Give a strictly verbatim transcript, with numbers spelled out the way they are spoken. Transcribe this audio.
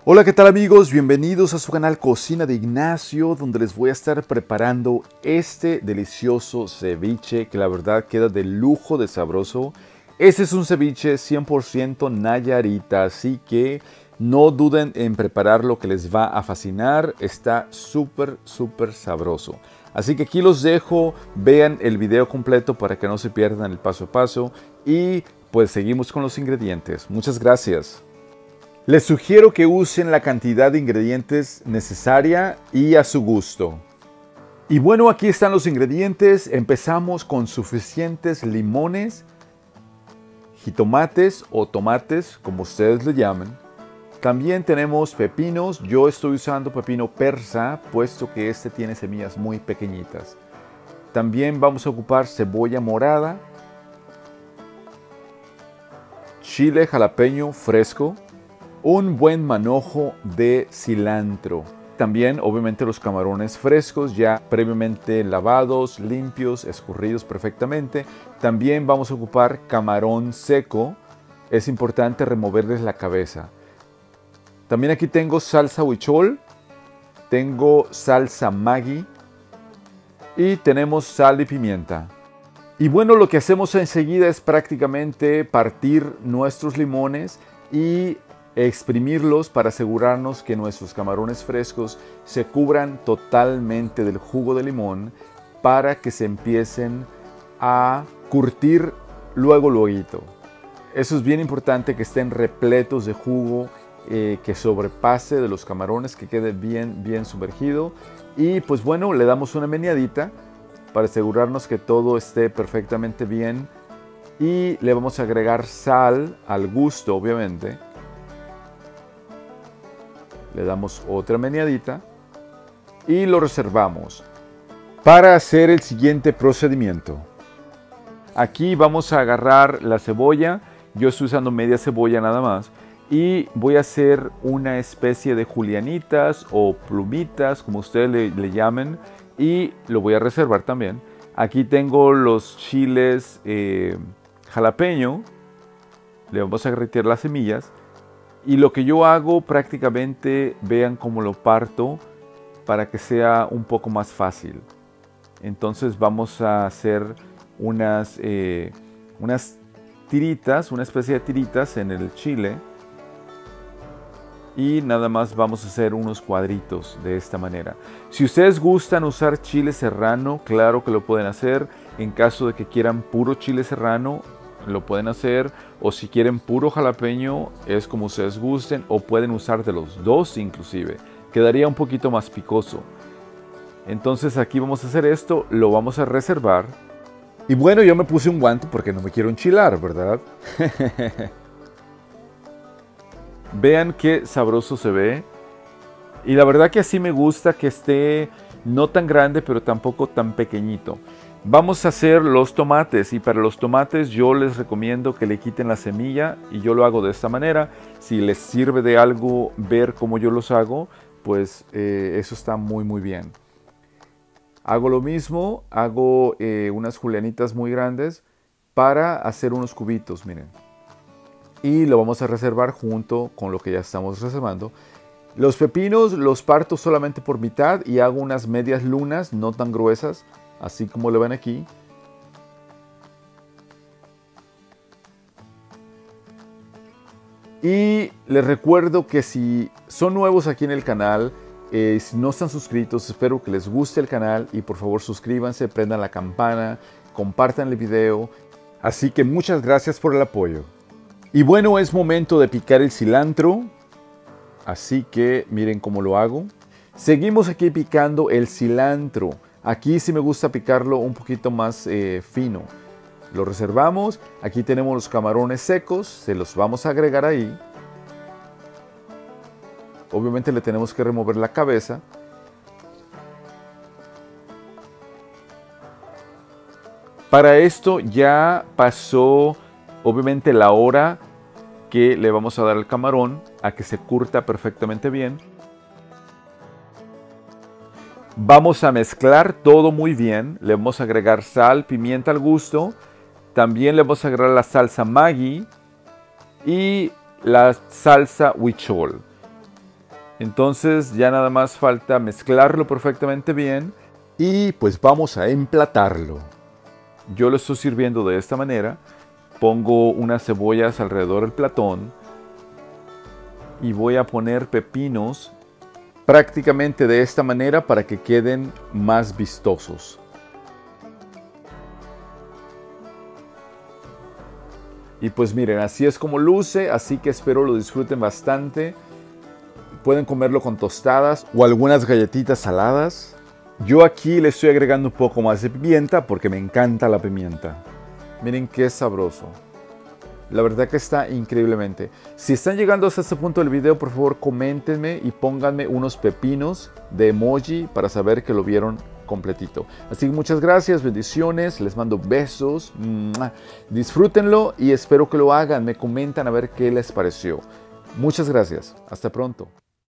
Hola, ¿qué tal amigos? Bienvenidos a su canal Cocina de Ignacio, donde les voy a estar preparando este delicioso ceviche que la verdad queda de lujo de sabroso. Este es un ceviche cien por ciento Nayarita, así que no duden en prepararlo, que les va a fascinar. Está súper, súper sabroso. Así que aquí los dejo, vean el video completo para que no se pierdan el paso a paso y pues seguimos con los ingredientes. Muchas gracias. Les sugiero que usen la cantidad de ingredientes necesaria y a su gusto. Y bueno, aquí están los ingredientes. Empezamos con suficientes limones, jitomates o tomates, como ustedes le llamen. También tenemos pepinos. Yo estoy usando pepino persa, puesto que este tiene semillas muy pequeñitas. También vamos a ocupar cebolla morada, chile jalapeño fresco, un buen manojo de cilantro. También obviamente los camarones frescos ya previamente lavados, limpios, escurridos perfectamente. También vamos a ocupar camarón seco. Es importante removerles la cabeza. También aquí tengo salsa huichol, tengo salsa Maggi y tenemos sal y pimienta. Y bueno, lo que hacemos enseguida es prácticamente partir nuestros limones y exprimirlos para asegurarnos que nuestros camarones frescos se cubran totalmente del jugo de limón para que se empiecen a curtir luego luego. Eso es bien importante, que estén repletos de jugo, eh, que sobrepase de los camarones, que quede bien, bien sumergido. Y pues bueno, le damos una meneadita para asegurarnos que todo esté perfectamente bien. Y le vamos a agregar sal al gusto, obviamente. Le damos otra meneadita y lo reservamos para hacer el siguiente procedimiento. Aquí vamos a agarrar la cebolla. Yo estoy usando media cebolla nada más. Y voy a hacer una especie de julianitas o plumitas, como ustedes le, le llamen. Y lo voy a reservar también. Aquí tengo los chiles eh, jalapeño. Le vamos a retirar las semillas. Y lo que yo hago prácticamente, vean cómo lo parto para que sea un poco más fácil. Entonces vamos a hacer unas, eh, unas tiritas, una especie de tiritas en el chile. Y nada más vamos a hacer unos cuadritos de esta manera. Si ustedes gustan usar chile serrano, claro que lo pueden hacer. En caso de que quieran puro chile serrano, lo pueden hacer, o si quieren puro jalapeño, es como ustedes gusten, o pueden usar de los dos inclusive, quedaría un poquito más picoso. Entonces aquí vamos a hacer esto, lo vamos a reservar. Y bueno, yo me puse un guante porque no me quiero enchilar, ¿verdad? Vean qué sabroso se ve. Y la verdad que así me gusta, que esté no tan grande, pero tampoco tan pequeñito. Vamos a hacer los tomates, y para los tomates yo les recomiendo que le quiten la semilla, y yo lo hago de esta manera. Si les sirve de algo ver cómo yo los hago, pues eh, eso está muy muy bien. Hago lo mismo, hago eh, unas julianitas muy grandes para hacer unos cubitos, miren. Y lo vamos a reservar junto con lo que ya estamos reservando. Los pepinos los parto solamente por mitad y hago unas medias lunas, no tan gruesas, así como lo ven aquí. Y les recuerdo que si son nuevos aquí en el canal, eh, si no están suscritos, espero que les guste el canal y por favor suscríbanse, prendan la campana, compartan el video. Así que muchas gracias por el apoyo. Y bueno, es momento de picar el cilantro. Así que miren cómo lo hago. Seguimos aquí picando el cilantro. Aquí sí me gusta picarlo un poquito más eh, fino. Lo reservamos. Aquí tenemos los camarones secos. Se los vamos a agregar ahí. Obviamente le tenemos que remover la cabeza. Para esto ya pasó obviamente la hora que le vamos a dar al camarón a que se curta perfectamente bien. Vamos a mezclar todo muy bien. Le vamos a agregar sal, pimienta al gusto. También le vamos a agregar la salsa Maggi y la salsa huichol. Entonces ya nada más falta mezclarlo perfectamente bien y pues vamos a emplatarlo. Yo lo estoy sirviendo de esta manera. Pongo unas cebollas alrededor del platón y voy a poner pepinos prácticamente de esta manera para que queden más vistosos. Y pues miren, así es como luce, así que espero lo disfruten bastante. Pueden comerlo con tostadas o algunas galletitas saladas. Yo aquí le estoy agregando un poco más de pimienta porque me encanta la pimienta. Miren qué sabroso. La verdad que está increíblemente. Si están llegando hasta este punto del video, por favor coméntenme y pónganme unos pepinos de emoji para saber que lo vieron completito. Así que muchas gracias, bendiciones, les mando besos. Disfrútenlo y espero que lo hagan. Me comentan a ver qué les pareció. Muchas gracias. Hasta pronto.